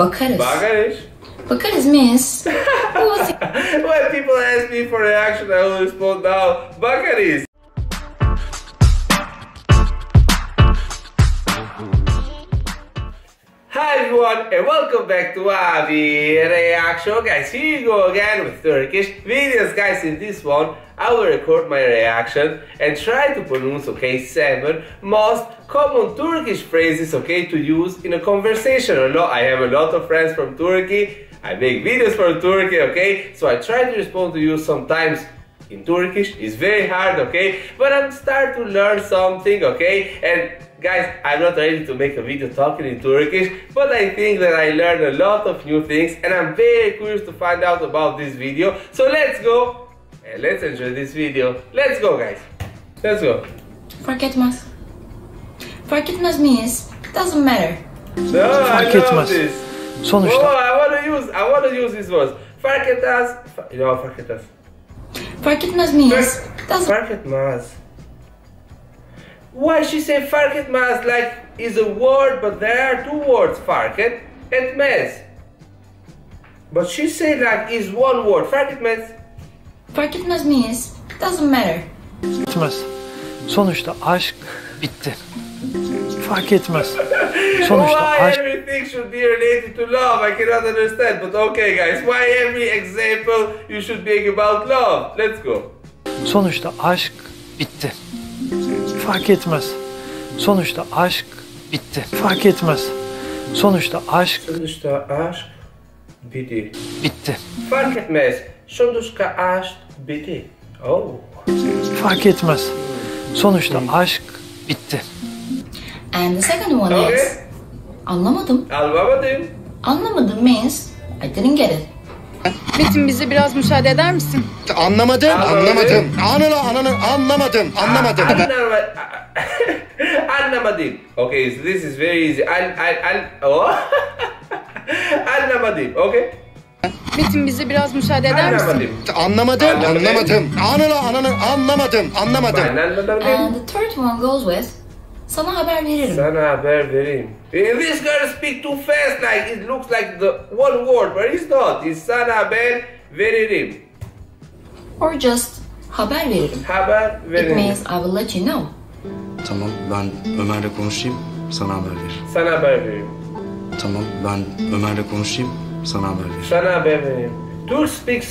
Bakarız. Bakarız. Bakarız means When people ask me for reaction, I will respond now. Bakarız. Hi everyone and welcome back to Abi Reaction. Guys, here you go again with Turkish videos. Guys, in this one I will record my reaction and try to pronounce, okay, 7 most common Turkish phrases, okay, to use in a conversation. I have a lot of friends from Turkey. I make videos from Turkey, okay, so I try to respond to you sometimes in Turkish. It's very hard, okay, but I'm starting to learn something, okay, and guys, I'm not ready to make a video talking in Turkish, but I think that I learned a lot of new things and I'm very curious to find out about this video. So let's go and let's enjoy this video. Let's go, guys. Let's go. fark etmez. Fark etmez means doesn't matter. No, Fark I love etmez. this. Sonuçta. Oh, I want to use these words. Fark etmez. Fark etmez. Fark etmez means doesn't. Fark etmez. Why she say fark etmez like is a word, but there are two words, fark etmez. But she say like is one word, fark etmez. Fark etmez means doesn't matter. Etmez. Sonuçta aşk bitti. Fark etmez. Sonuçta Why aşk everything should be related to love? I cannot understand. But okay, guys, why every example you should make about love? Let's go. sonuçta aşk bitti. Fark etmez. Sonuçta aşk bitti. Fark etmez. Sonuçta aşk Sonuçta aşk bitti. bitti. Fark etmez. Sonuçta aşk bitti. Oh. Fark etmez. Sonuçta aşk bitti. And the second one Okay. is anlamadım. Anlamadım. Anlamadım means I didn't get it. Metin, bize biraz müsaade eder misin? Anlamadım. Anlamadım. Anlamadım. Anlamadım. Okay, so this is very easy. Oh. Anlamadım. Okay. Metin, bize biraz müsaade eder misin? Anlamadım. Anlamadım. Anlamadım. And the third one goes with sana haber veririm. Sana haber vereyim. This girl speak too fast, like it looks like the one word, but it's not. It's sana haber veririm. Or just haber veririm. Haber It veririm. means I will let you know. Tamam, ben Ömer'le konuşayım, sana haber veririm. Sana haber veririm. Tamam, ben Ömer'le konuşayım, sana haber veririm. Sana haber veririm. Turk speaks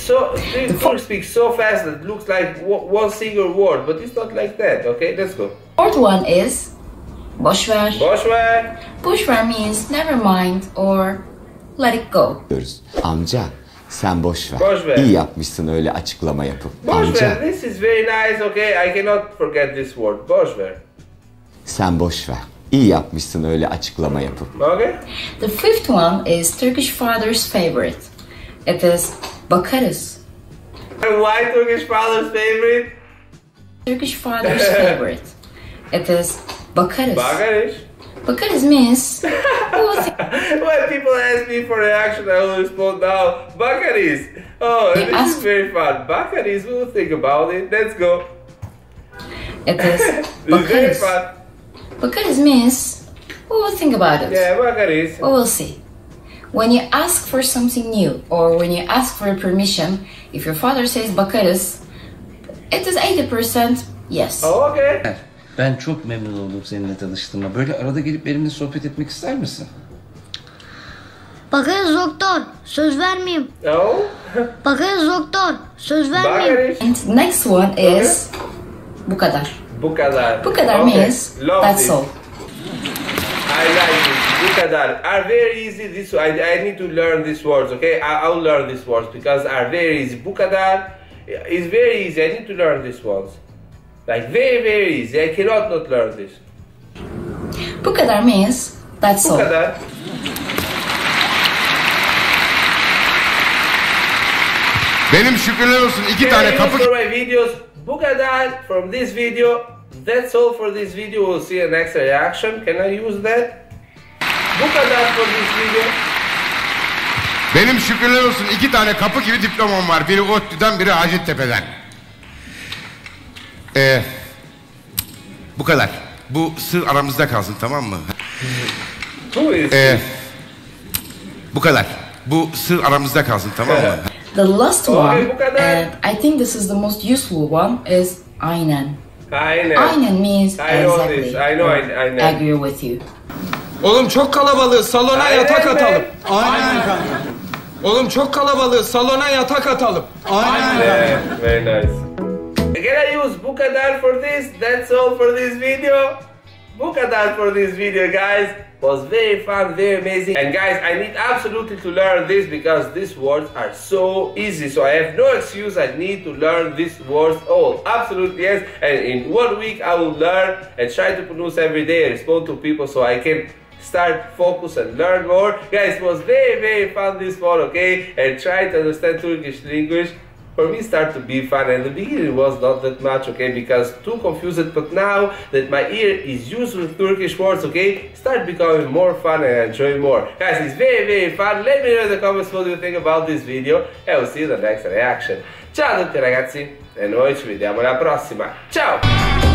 so fast that it looks like one single word, but it's not like that. Okay, let's go. Fourth one is boş ver. Boş ver. Boş ver means never mind or let it go. diyoruz. Amca sen boş ver. Boş ver. İyi yapmışsın öyle açıklama yapıp. Boş Amca ver. This is very nice. Okay, I cannot forget this word. Boş ver. sen boş ver. İyi yapmışsın öyle açıklama yapıp. Okay. The fifth one is Turkish father's favorite. It is bakarız. Why Turkish father's favorite? Turkish father's favorite. It is bakarız. Bakarız. Bakarız means When people ask me for reaction, I will respond now. Bakarız. Oh, They this ask- is very fun. Bakarız. We'll think about it. Let's go. it is This is very bakarız. fun. Bakarız means we will think about it. Yeah, bakarız. We will see. When you ask for something new or when you ask for permission, if your father says bakarız, it is 80% yes. Oh, okay. Ben çok memnun oldum seninle tanıştığıma. Böyle arada gelip benimle sohbet etmek ister misin? Bakarız doktor, söz vermeyeyim. No. Bakarız doktor, söz vermeyeyim. Bakarız. And next one is bu kadar. Bu kadar. Bu kadar Okay. means Love that's this. all. I like this. Bu kadar are very easy. This I need to learn these words. Okay, I'll learn these words because are very easy. Bu kadar is very easy. I need to learn these ones. Like very easy. I cannot not learn this. Bu kadar means that's Bu all. kadar. Benim şükürler olsun iki tane Thank kapı you for my videos. Bu kadar from this video. That's all for this video. We'll see a next reaction. Can I use that? Bu kadar for this video. Benim şükürler olsun iki tane kapı gibi diplomam var. Biri ODTÜ'den, biri Hacettepe'den. Bu kadar. Bu sır aramızda kalsın, tamam mı? Who is Ee, this? Bu kadar. Bu sır aramızda kalsın, tamam mı? The last one, Okay, bu kadar. and I think this is the most useful one, is aynen. Aynen. Aynen means I know exactly. this. I know. I agree with you. Oğlum çok kalabalık, salona Aynen yatak be. atalım. Aynen kanka. Oğlum çok kalabalık, salona yatak atalım. Aynen. Yeah, very nice. Can I use bu kadar for this? That's all for this video. Bu kadar for this video, guys. Was very fun, very amazing. And guys, I need absolutely to learn this because these words are so easy. So I have no excuse. I need to learn these words all. Absolutely yes. And in 1 week I will learn and try to pronounce every day and respond to people so I can start focus and learn more. Guys, it was very, very fun this one, okay? And try to understand Turkish language. For me, start to be fun. And the beginning it was not that much, okay? Because too confused. But now that my ear is used with Turkish words, okay? Start becoming more fun and enjoy more. Guys, it's very, very fun. Let me know in the comments what you think about this video. And we'll see you in the next reaction. Ciao a tutti ragazzi. E noi ci vediamo alla prossima. Ciao!